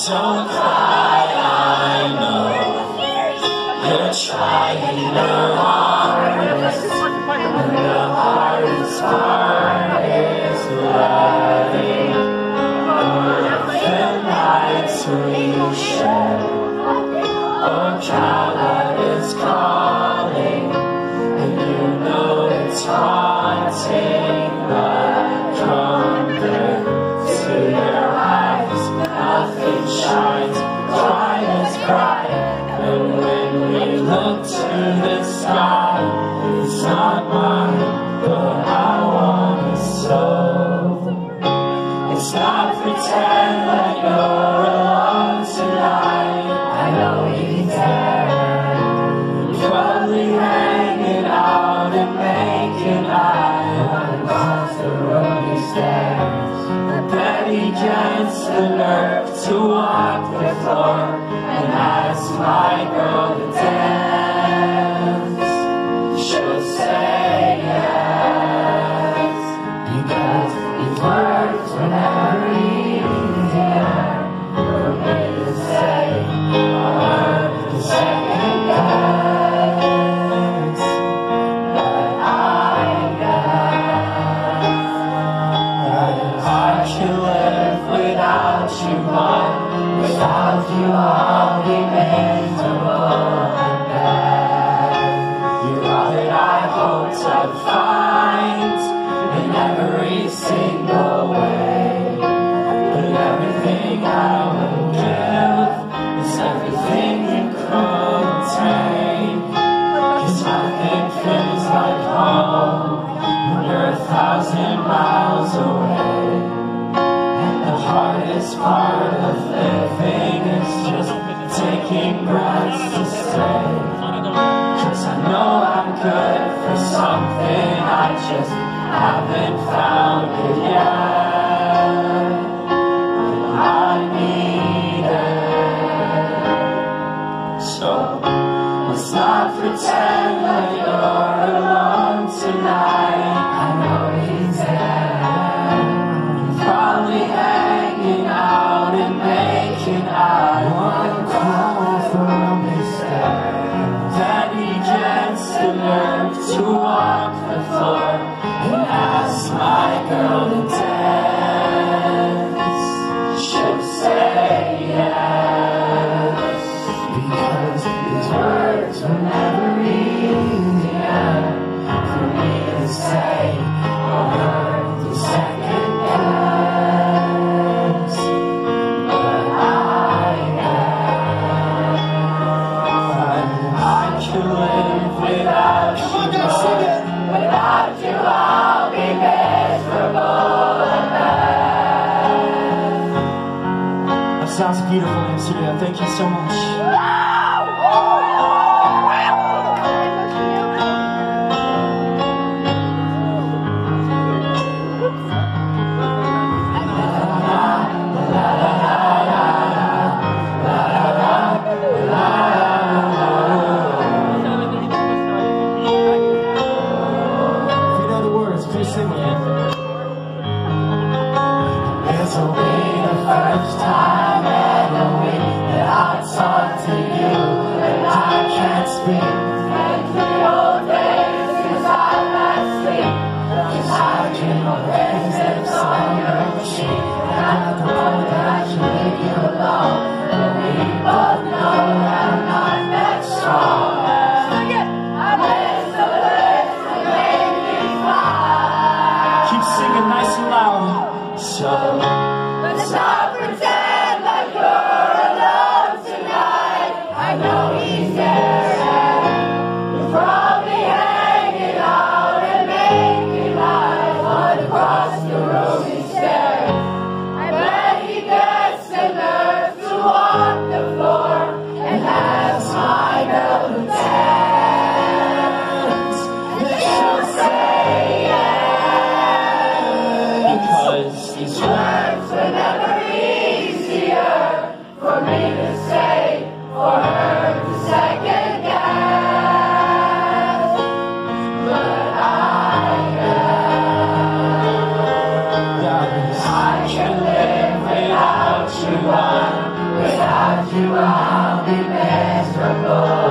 Don't cry, I know you're trying your hardest, and the hardest part is letting the nights we share. Oh, God is calling, and you know it's haunting, but compared to your eyes, nothing shines quite as bright. And when we look to the sky, it's not mine, but I want it so. It's not pretend that you're alone tonight. I know he's there, probably hanging out and making eye across the roomy stairs. But he gets the nerve to walk the floor and ask my girl to dance. She'll say yes, because these words were never easier for me to say, or the second guess. But I can live without you, but without you I'll be miserable and bad. You're all that I hoped I'd find in every single way, but everything I would give is everything you could take. 'Cause nothing feels like home when you're 1,000 miles away. And the hardest part of living is just taking breaths to stay. 'Cause I know I'm good for something, I just haven't found it yet. And I need it. So let's not pretend that you're alone tonight. I know he's there, probably hanging out and making eye. One call from his stairs, that he gets the nerve to walk the floor and ask my girl to dance. She'll say yes, because his words were never easier for me to say or the second guess. But I can live without you, but without you I'll be miserable and bad. That sounds beautiful, Amsterdam. Thank you so much. This'll be the first time in a week that I talk to you and I can't speak. And 3 whole days since I've had sleep, 'cause I can always lips on your cheek. And I know that I can leave you alone, but we both know that I'm not that strong. I miss the lips that made me smile. Keep singing nice and loud. So let's not pretend like you're alone tonight. I know he's there, you're probably hanging out and making eyes on across the roomy stairs. I bet he gets the nerve to walk the floor and ask my girl to dance. And she'll say yes, because these words were never easier for me to say, for her to second guess. But I can live without you. Without you I'll be miserable.